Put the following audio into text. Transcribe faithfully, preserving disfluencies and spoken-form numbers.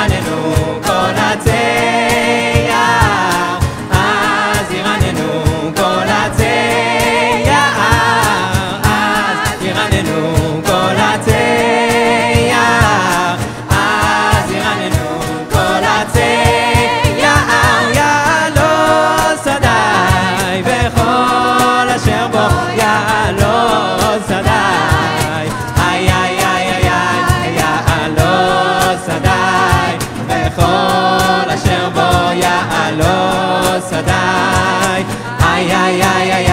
ירננו כל עצי יער, אז ירננו כל עצי יער, אז ירננו כל עצי יער, אז ירננו כל עצי יער, יעלו שדי וכל אשר בו יעלו שדי, איי איי איי איי יעלו שדי וכל אשר בו יעלו שדי, איי איי איי